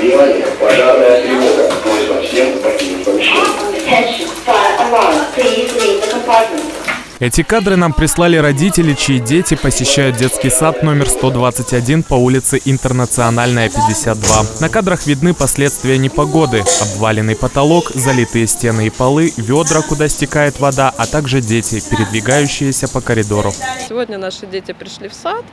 Внимание, пожарная тревога. Просьба всем покинуть помещение. Эти кадры нам прислали родители, чьи дети посещают детский сад номер 121 по улице Интернациональная, 52. На кадрах видны последствия непогоды. Обваленный потолок, залитые стены и полы, ведра, куда стекает вода, а также дети, передвигающиеся по коридору. Сегодня наши дети пришли в сад,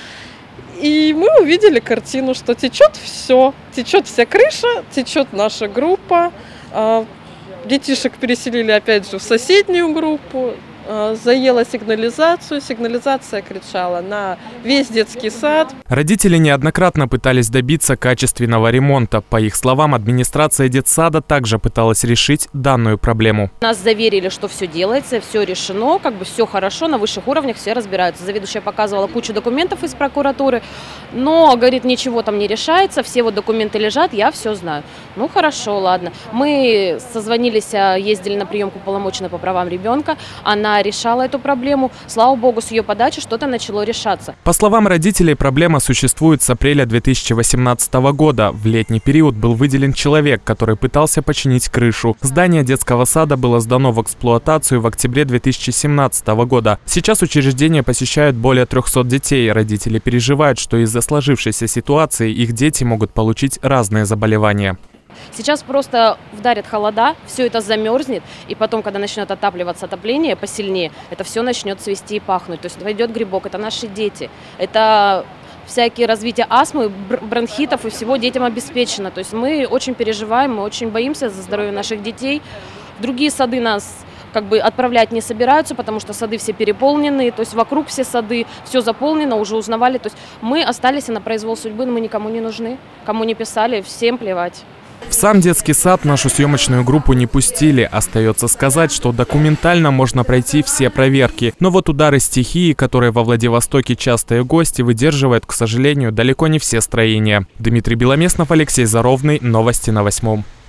и мы увидели картину, что течет все. Течет вся крыша, течет наша группа. Детишек переселили опять же в соседнюю группу. Заела сигнализацию, сигнализация кричала на весь детский сад. Родители неоднократно пытались добиться качественного ремонта. По их словам, администрация детсада также пыталась решить данную проблему. Нас заверили, что все делается, все решено, все хорошо, на высших уровнях все разбираются. Заведующая показывала кучу документов из прокуратуры, но, говорит, ничего там не решается, все вот документы лежат, я все знаю. Ну хорошо, ладно. Мы созвонились, ездили на приемку полномочной по правам ребенка, она решала эту проблему. Слава богу, с ее подачи что-то начало решаться. По словам родителей, проблема существует с апреля 2018 года. В летний период был выделен человек, который пытался починить крышу. Здание детского сада было сдано в эксплуатацию в октябре 2017 года. Сейчас учреждение посещают более 300 детей. Родители переживают, что из-за сложившейся ситуации их дети могут получить разные заболевания. Сейчас просто вдарят холода, все это замерзнет, и потом, когда начнет отапливаться отопление посильнее, это все начнет цвести и пахнуть. То есть пойдет грибок, это наши дети, это всякие развития астмы, бронхитов и всего детям обеспечено. То есть мы очень переживаем, мы очень боимся за здоровье наших детей. В другие сады нас отправлять не собираются, потому что сады все переполнены, то есть вокруг все сады, все заполнено, уже узнавали. То есть мы остались на произвол судьбы, но мы никому не нужны, кому не писали, всем плевать. В сам детский сад нашу съемочную группу не пустили. Остается сказать, что документально можно пройти все проверки. Но вот удары стихии, которые во Владивостоке частые гости, выдерживают, к сожалению, далеко не все строения. Дмитрий Беломеснов, Алексей Заровный. Новости на 8.